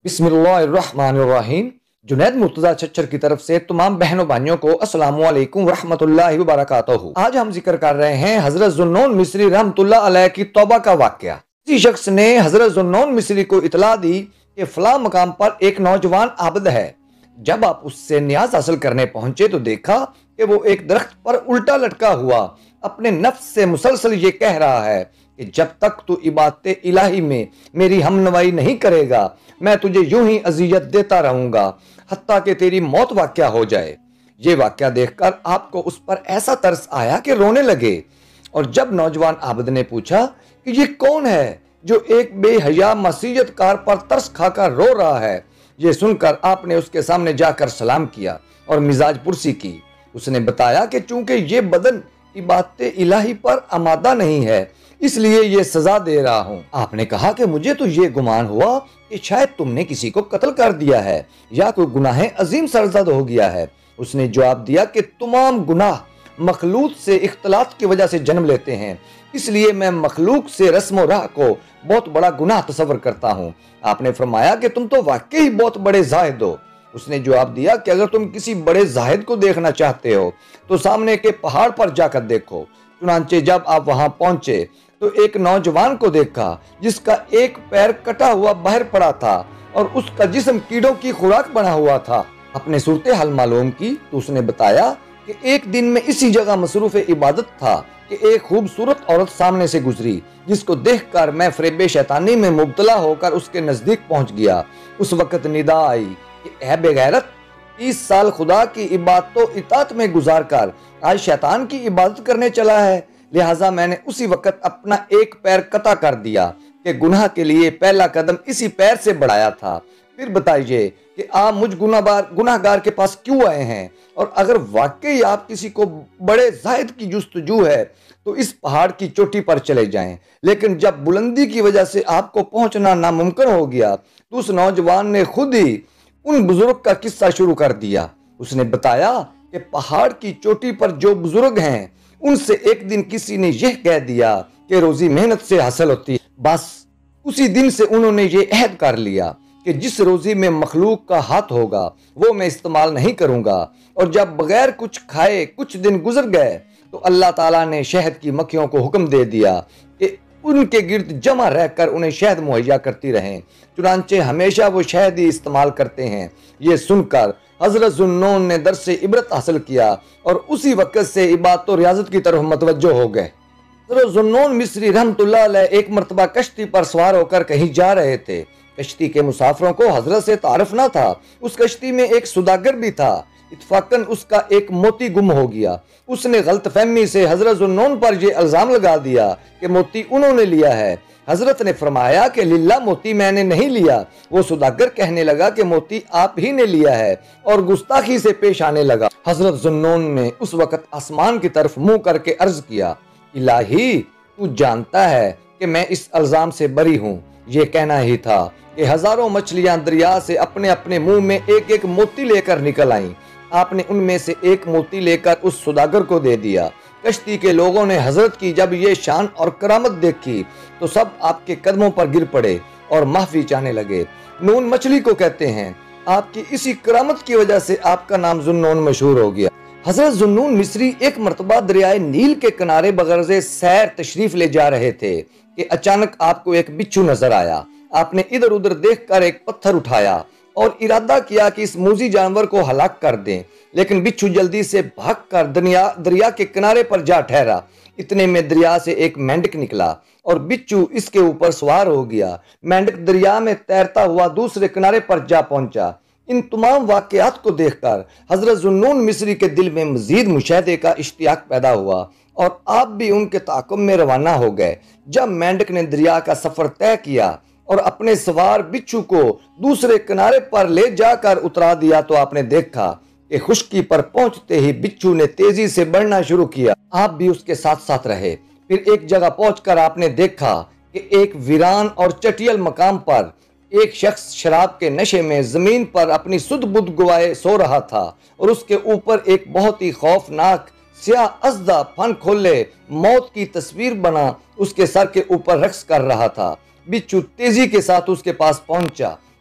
बिस्मिल्लाहिर्रहमानिर्रहीम। जुनैद मुर्तजा चच्चर की तरफ से तमाम बहनों भाइयों को अस्सलामु अलैकुम वरहमतुल्लाहि वबरकातुहू। आज हम जिक्र कर रहे हैं हजरत ज़ुन्नून मिस्री रहमतुल्लाह अलैह की तौबा का वाक़या। किसी शख्स ने हजरत ज़ुन्नून मिस्री को इतला दी कि फलां मकाम पर एक नौजवान आबिद है। जब आप उससे न्याज हासिल करने पहुंचे तो देखा कि वो एक दरख्त पर उल्टा लटका हुआ अपने नफ्स से मुसलसल ये कह रहा है कि जब तक तू इबादत इलाही में मेरी हमनवाई नहीं करेगा मैं तुझे यूं ही अजियत देता रहूंगा हत्ता कि तेरी मौत वाक़या हो जाए। ये वाक़या देखकर आपको उस पर ऐसा तरस आया कि रोने लगे। और जब नौजवान आबिद ने पूछा कि ये कौन है जो एक बेहया मसीयत कार पर तरस खाकर रो रहा है, ये सुनकर आपने उसके सामने जाकर सलाम किया और मिजाज पुरसी की। उसने बताया कि चूंकि ये बदन इबादत इलाही पर आमादा नहीं है इसलिए ये सजा दे रहा हूँ। आपने कहा कि मुझे तो ये गुमान हुआ कि शायद तुमने किसी को कत्ल कर दिया है या कोई गुनाह अजीम सरजद हो गया है। उसने जवाब दिया कि तमाम गुनाह मखलूक से इख्तलात की वजह से जन्म लेते हैं, इसलिए मैं मखलूक से रस्म व राह को बहुत बड़ा गुनाह तस्वर करता हूँ। आपने फरमाया कि तुम तो वाकई ही बहुत बड़े जाहिद हो। उसने जवाब दिया कि अगर तुम किसी बड़े जाहिद को देखना चाहते हो तो सामने के पहाड़ पर जाकर देखो। चुनांचे जब आप वहां पहुंचे तो एक नौजवान को देखा जिसका एक पैर कटा हुआ बाहर पड़ा था और उसका जिस्म कीड़ों की खुराक बना हुआ था। अपने सूरत हाल मालूम की तो उसने बताया कि एक दिन में इसी जगह मसरूफ इबादत था कि एक खूबसूरत औरत सामने से गुजरी, जिसको देखकर मैं फरेब शैतानी में मुब्तला होकर उसके नजदीक पहुंच गया। उस वक्त निदा आई कि ऐ बेगैरत, 30 साल खुदा की इबादत इतात में गुजार कर आज शैतान की इबादत करने चला है। लिहाजा मैंने उसी वक्त अपना एक पैर कता कर दिया कि गुनाह के लिए पहला कदम इसी पैर से बढ़ाया था। फिर बताइए कि आप मुझ गुनाहगार के पास क्यों आए हैं, और अगर वाकई आप किसी को बड़े जाहिद की जुस्तजू है तो इस पहाड़ की चोटी पर चले जाएं। लेकिन जब बुलंदी की वजह से आपको पहुंचना नामुमकिन हो गया तो उस नौजवान ने खुद ही उन बुजुर्ग का किस्सा शुरू कर दिया। उसने बताया कि पहाड़ की चोटी पर जो बुजुर्ग हैं उनसे एक दिन किसी ने यह कह दिया कि रोजी मेहनत से हासिल होती है। बस उसी दिन से उन्होंने ये अहद कर लिया कि जिस रोजी में मखलूक का हाथ होगा वो मैं इस्तेमाल नहीं करूंगा। और जब बगैर कुछ खाए कुछ दिन गुजर गए तो अल्लाह ताला ने शहद की मक्खियों को हुक्म दे दिया कि उनके गिर्द जमा रहकर उन्हें शहद मुहैया करती रहें। चुनांचे हमेशा वो शहद ही इस्तेमाल करते हैं। ये सुनकर हजरत ज़ुन्नून ने दर्स से इबरत हासिल किया और उसी वक्त से इबादत और रियाजत की तरफ मतवज्जो हो गए। हजरत ज़ुन्नून मिस्री रहमतुल्लाह अलैह एक मरतबा कश्ती पर सवार होकर कहीं जा रहे थे। कश्ती के मुसाफिरों को हजरत से तारुफ न था। उस कश्ती में एक सुदागर भी था। इत्फाकन उसका एक मोती गुम हो गया। उसने गलतफहमी से हजरत ज़ुन्नून पर यह इल्जाम लगा दिया कि मोती उन्होंने लिया है। हजरत ने फरमाया कि लिल्ला मोती मैंने नहीं लिया। वो सुदागर कहने लगा कि मोती आप ही ने लिया है और गुस्ताखी से पेश आने लगा। हजरत ज़ुन्नून ने उस वक्त आसमान की तरफ मुंह करके अर्ज किया, इलाही तू जानता है कि मैं इस इल्जाम से बरी हूँ। ये कहना ही था कि हजारों मछलियां दरिया से अपने अपने मुंह में एक एक मोती लेकर निकल आईं। आपने उनमें से एक मोती लेकर उस सुदागर को दे दिया। कश्ती के लोगों ने हजरत की जब ये शान और करामत देखी तो सब आपके कदमों पर गिर पड़े और माफी चाहने लगे। नून मछली को कहते हैं। आपकी इसी करामत की वजह से आपका नाम ज़ुन्नून मशहूर हो गया। हजरत ज़ुन्नून मिस्री एक मरतबा दरियाए नील के किनारे बगरज़े सैर तशरीफ ले जा रहे थे कि अचानक आपको एक बिच्छू नजर आया। आपने इधर उधर देखकर एक पत्थर उठाया और इरादा किया कि इस मूजी जानवर को हलाक कर दें, लेकिन बिच्छू जल्दी से भागकर दरिया के किनारे पर जा ठहरा। इतने में दरिया से एक मेंढक निकला और बिच्छू इसके ऊपर सवार हो गया। मेंढक दरिया में तैरता हुआ दूसरे किनारे पर जा पहुंचा। इन तमाम वाकयात को देखकर हजरत ज़ुन्नून मिस्री के दिल में मजीद मुशाहदे का इश्तियाक पैदा हुआ और आप भी उनके ताक़ुब में रवाना हो गए। जब मेंढक ने दरिया का सफर तय किया और अपने सवार बिच्छू को दूसरे किनारे पर ले जाकर उतरा दिया तो आपने देखा कि खुश्की पर पहुंचते ही बिच्छू ने तेजी से बढ़ना शुरू किया। आप भी उसके साथ साथ रहे। फिर एक जगह पहुंचकर आपने देखा कि एक वीरान और चटियल मकाम पर एक शख्स शराब के नशे में जमीन पर अपनी सुध बुध गवाए सो रहा था और उसके ऊपर एक बहुत ही खौफनाक स्याह अज़दा फन खोले मौत की तस्वीर बना उसके सर के ऊपर रक्स कर रहा था। बिच्छू तेजी के साथ उसके पास पहुंचा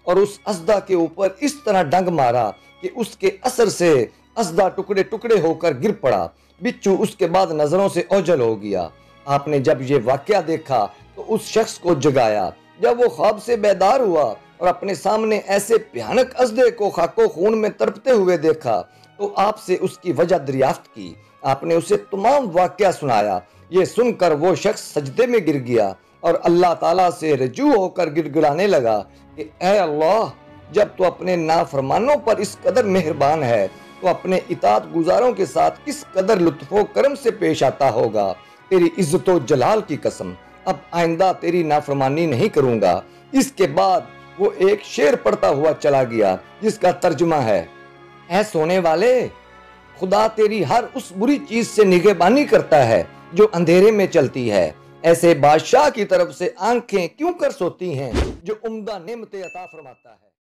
اور اس اسدہ کے اوپر اس طرح ڈنگ مارا کہ اس کے اثر سے اسدہ ٹکڑے ٹکڑے ہو کر گر پڑا۔ بچھو اس کے بعد نظروں سے اوجھل ہو گیا۔ آپ نے جب یہ واقعہ دیکھا تو اس شخص کو جگایا۔ جب وہ خواب سے بیدار ہوا اور اپنے سامنے ایسے بھیانک اسدے کو خاک و خون میں تڑپتے ہوئے دیکھا تو آپ سے اس کی وجہ دریافت کی۔ آپ نے اسے تمام واقعہ سنایا۔ یہ سن کر وہ شخص سجدے میں گر گیا اور اللہ تعالیٰ سے رجوع ہو کر گڑ گڑانے لگا کہ اے اللہ، جب تو اپنے نافرمانوں پر اس قدر مہربان ہے تو اپنے اطاعت گزاروں کے ساتھ کس قدر لطف و کرم سے پیش آتا ہوگا۔ تیری عزت و جلال کی قسم، اب آئندہ تیری نافرمانی نہیں کروں گا۔ اس کے بعد وہ ایک شعر پڑھتا ہوا چلا گیا جس کا ترجمہ ہے: اے سونے والے، خدا تیری ہر اس بری چیز سے نگہبانی کرتا ہے جو اندھیرے میں چلتی ہے۔ ایسے بادشاہ کی طرف سے آنکھیں کیوں کر سوتی ہیں جو عمدہ نعمتیں عطا فرماتا ہے۔